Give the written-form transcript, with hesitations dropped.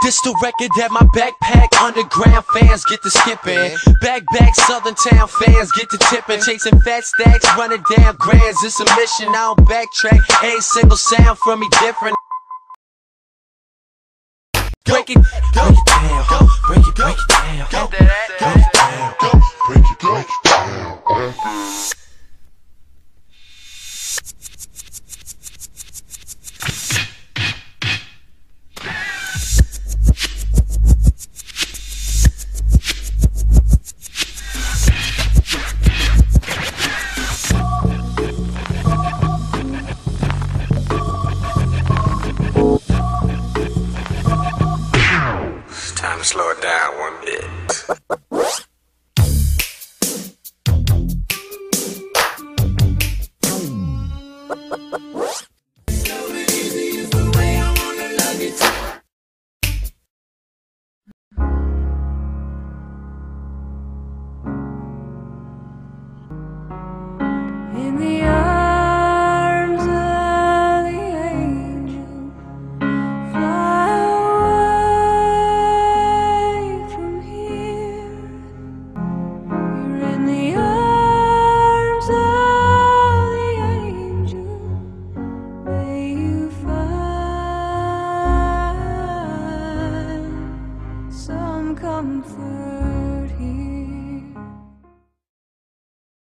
Pistol record at my backpack. Underground fans get to skipping. Back Southern Town fans get to tipping. Chasing fat stacks, running down grands. It's a mission, I don't backtrack. Every single sound from me different. Break it down, break it down, break it down, break it down.